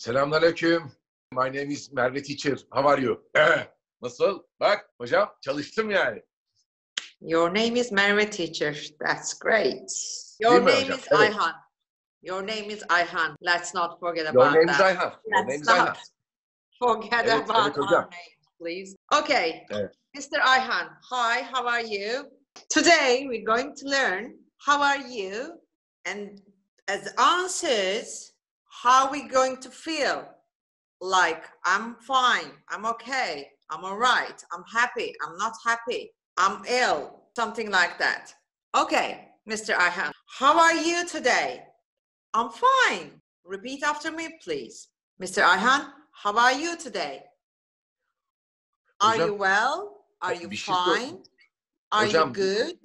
Selamünaleyküm. My name is Merve Teacher. How are you? Nasıl? Bak hocam çalıştım yani. Your name is Merve Teacher. That's great. Değil Your mi name hocam? is Evet. Ayhan. Your name is Ayhan. Let's not forget Your about name is that. Ayhan. Your name Let's is Ayhan. not forget Evet, about evet our hocam. names, please. Okay, Evet. Mr. Ayhan. Hi, how are you? Today we're going to learn how are you, and as answers, how we going to feel. Like, I'm fine, I'm okay, I'm all right, I'm happy, I'm not happy, I'm ill, something like that. Okay, Mr. Ayhan, how are you today? I'm fine. Repeat after me, please. Mr. Ayhan, how are you today? Are Hocam, you well? Are you bir şey fine? Are you Hocam, good?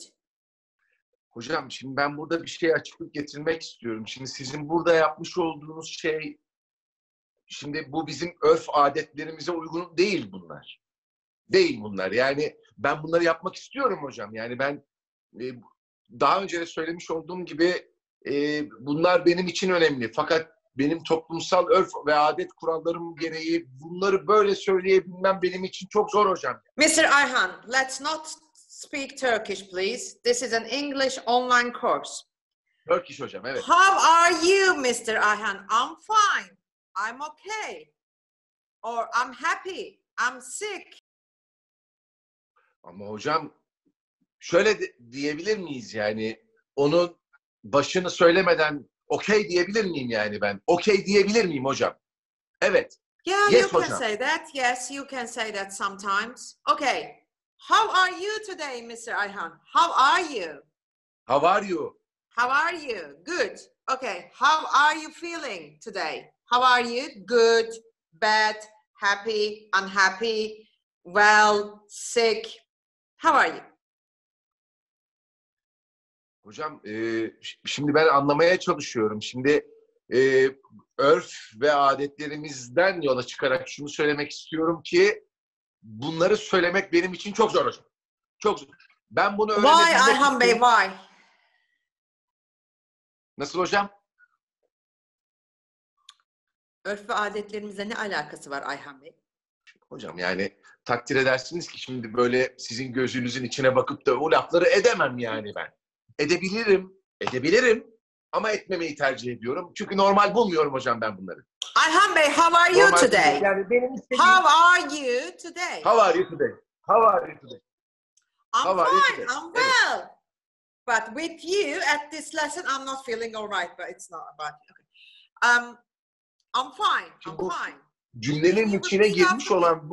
Hocam şimdi ben burada bir şey açıklık getirmek istiyorum. Şimdi sizin burada yapmış olduğunuz şey, şimdi bu bizim örf adetlerimize uygun değil bunlar. Değil bunlar. Yani ben bunları yapmak istiyorum hocam. Yani ben daha önce de söylemiş olduğum gibi bunlar benim için önemli. Fakat benim toplumsal örf ve adet kurallarım gereği bunları böyle söyleyebilmem benim için çok zor hocam. Mr. Ayhan, let's not speak Turkish, please. This is an English online course. Turkish hocam, evet. How are you, Mr. Ayhan? I'm fine. I'm okay. Or I'm happy. I'm sick. Ama hocam şöyle diyebilir miyiz yani? Onun başını söylemeden okey diyebilir miyim yani ben? Okey diyebilir miyim hocam? Evet. Yeah, Yes, you can hocam. say that. Yes, you can say that sometimes. Okay. How are you today, Mr. Ayhan? How are you? How are you? How are you? Good. Okay. How are you feeling today? How are you? Good, bad, happy, unhappy, well, sick. How are you? Hocam şimdi ben anlamaya çalışıyorum. Şimdi örf ve adetlerimizden yola çıkarak şunu söylemek istiyorum ki bunları söylemek benim için çok zor hocam. Çok zor. Ben bunu Why, öğrenebilmek Ayhan Bey, için... why? Nasıl hocam? Örf ve adetlerimizle ne alakası var Ayhan Bey? Hocam yani takdir edersiniz ki şimdi böyle sizin gözünüzün içine bakıp da o lafları edemem yani ben. Edebilirim ama etmemeyi tercih ediyorum. Çünkü normal bulmuyorum hocam ben bunları. Ayhan Bey, how are you Normal today? bulmuyorum. Yani benim istediğim... How are you today? How are you today? How are you today? I'm How are you fine, today? I'm well. But with you at this lesson, I'm not feeling all right, but it's not about you. Okay. I'm fine, I'm fine. Cümlenin içine girmiş olan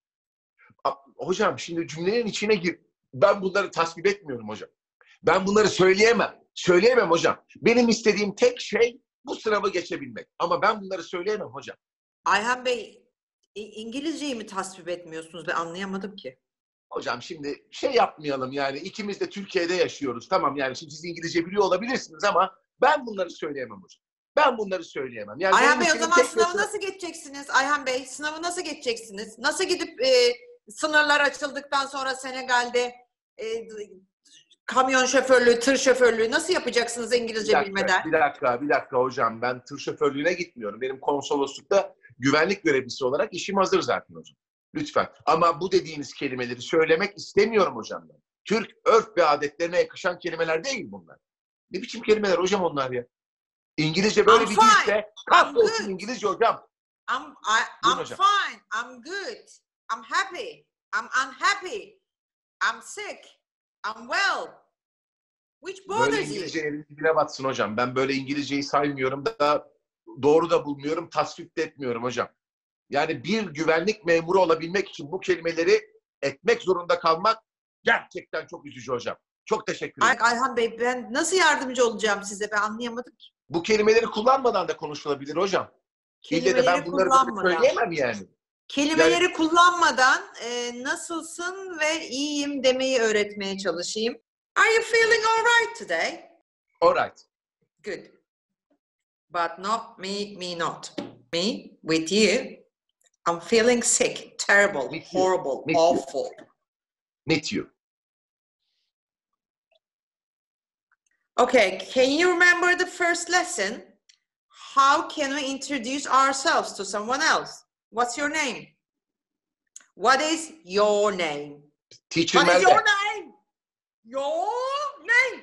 hocam şimdi cümlenin içine ben bunları tasvip etmiyorum hocam. Ben bunları söyleyemem hocam. Benim istediğim tek şey bu sınavı geçebilmek. Ama ben bunları söyleyemem hocam. Ayhan Bey, İngilizceyi mi tasvip etmiyorsunuz? Ben anlayamadım ki. Hocam şimdi şey yapmayalım yani ikimiz de Türkiye'de yaşıyoruz. Tamam yani şimdi siz İngilizce biliyor olabilirsiniz ama ben bunları söyleyemem hocam. Ben bunları söyleyemem. Yani Ayhan Bey, o zaman sınavı nasıl geçeceksiniz? Ayhan Bey, sınavı nasıl geçeceksiniz? Nasıl gidip sınırlar açıldıktan sonra Senegal'de kamyon şoförlüğü, tır şoförlüğü nasıl yapacaksınız İngilizce bilmeden? Bir dakika hocam. Ben tır şoförlüğüne gitmiyorum. Benim konsoloslukta güvenlik görevlisi olarak işim hazır zaten hocam. Lütfen. Ama bu dediğiniz kelimeleri söylemek istemiyorum hocam ben. Türk örf ve adetlerine yakışan kelimeler değil bunlar. Ne biçim kelimeler hocam onlar ya? İngilizce böyle bir dilse kahrolsun İngilizce hocam. I'm fine. I'm good. I'm happy. I'm unhappy. I'm sick. I'm well. Which bothers Böyle you? İngilizce eliniz bile batsın hocam. Ben böyle İngilizceyi saymıyorum da doğru da bulmuyorum, tasvip de etmiyorum hocam. Yani bir güvenlik memuru olabilmek için bu kelimeleri etmek zorunda kalmak gerçekten çok üzücü hocam. Çok teşekkür ederim. Ayhan Bey, ben nasıl yardımcı olacağım size? Ben anlayamadım ki. Bu kelimeleri kullanmadan da konuşulabilir hocam. Kelimeleri ben bunları söyleyemem yani. Kelimeleri kullanmadan nasılsın ve iyiyim demeyi öğretmeye çalışayım. Are you feeling all right today? All right. Good. But not me not. Me, with you, I'm feeling sick, terrible, horrible, awful. Meet you. Okay, can you remember the first lesson? how can we introduce ourselves to someone else? What's your name? What is your name? Teacher What is Merve. your name? Your name.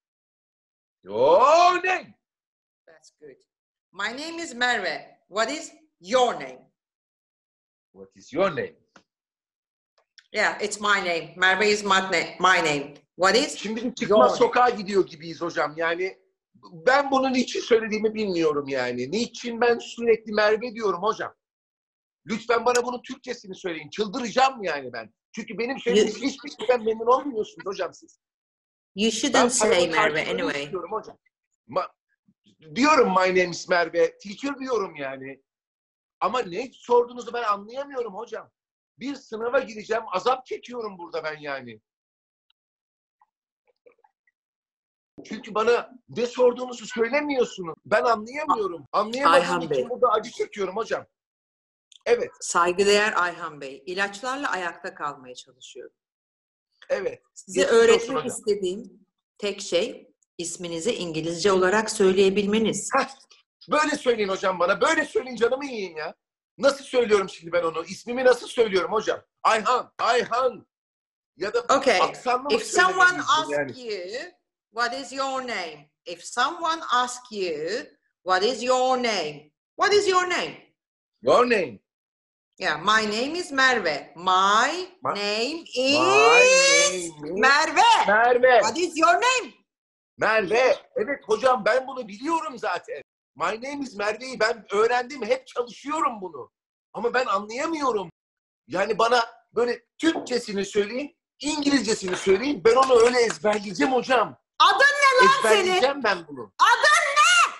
Your name. That's good. My name is Merve. What is your name? What is your name? Yeah, it's my name. Merve is my name. What is Şimdi bir your çıkmaz name? sokağa gidiyor gibiyiz hocam. Yani ben bunu niçin söylediğimi bilmiyorum yani. Niçin ben sürekli Merve diyorum hocam. Lütfen bana bunun Türkçesini söyleyin. Çıldıracağım yani ben. Çünkü benim söylediğim hiçbir şeyden memnun olmuyorsunuz hocam siz. You Ben shouldn't say paramın Merve karşılığını anyway. istiyorum hocam. Diyorum my name is Merve. Teacher diyorum yani. Ama ne sorduğunuzu ben anlayamıyorum hocam. Bir sınava gireceğim. Azap çekiyorum burada ben yani. Çünkü bana ne sorduğunuzu söylemiyorsunuz. Ben anlayamıyorum. Anlayamadığım Ayhan Bey. için burada acı çekiyorum hocam. Evet, Saygıdeğer Ayhan Bey, ilaçlarla ayakta kalmaya çalışıyorum. evet. Size Geçmiş olsun öğretmek hocam. istediğim tek şey isminizi İngilizce olarak söyleyebilmeniz. Böyle söyleyin hocam bana. Böyle söyleyin canımı yiyin ya. Nasıl söylüyorum şimdi ben onu? İsmimi nasıl söylüyorum hocam? Ayhan. Ya da Okay, aksanlı mı if someone söylemeliyim asks yani? you, what is your name? If someone asks you, what is your name? What is your name? Your name. Yeah, my name is Merve. My name is name is Merve. Merve. What is your name? Merve. Evet hocam ben bunu biliyorum zaten. My name is Merve'yi ben öğrendim. Hep çalışıyorum bunu. Ama ben anlayamıyorum. Yani bana böyle Türkçesini söyleyin, İngilizcesini söyleyin. Ben onu öyle ezberleyeceğim hocam. Adın ne lan senin? Ezberleyeceğim ben bunu. Adın ne?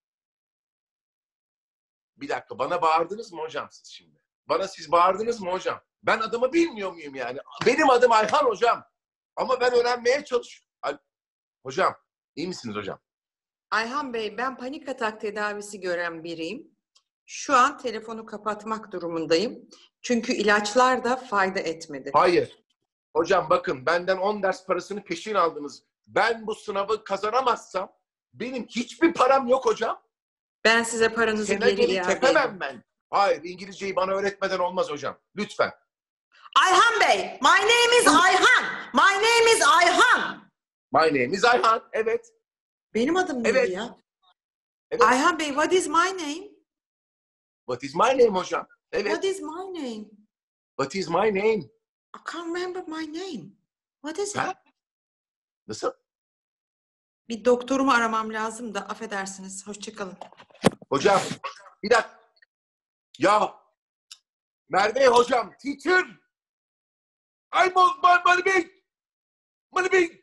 Bir dakika bana bağırdınız mı hocam siz şimdi? Bana siz bağırdınız mı hocam? Ben adımı bilmiyor muyum yani? Benim adım Ayhan hocam. Ama ben öğrenmeye çalışıyorum. Hocam iyi misiniz hocam? Ayhan Bey, ben panik atak tedavisi gören biriyim. Şu an telefonu kapatmak durumundayım. Çünkü ilaçlar da fayda etmedi. Hayır. Hocam bakın benden 10 ders parasını peşin aldınız. Ben bu sınavı kazanamazsam benim hiçbir param yok hocam. Ben size paranızı Sene geri geri iade edeyim. tepemem ben. Hayır İngilizceyi bana öğretmeden olmaz hocam. Lütfen. Ayhan Bey, my name is Ayhan. My name is Ayhan. My name is Ayhan. Evet. Benim adım neydi Evet. ya? Evet. Ayhan Bey, what is my name? What is my name hocam? Evet. What is my name? What is my name? I can't remember my name. What is it? Ha? Nasıl? Bir doktorumu aramam lazım da affedersiniz. Hoşçakalın. Hocam bir dakika. Ya Merve hocam teacher. I'm on Money Bey.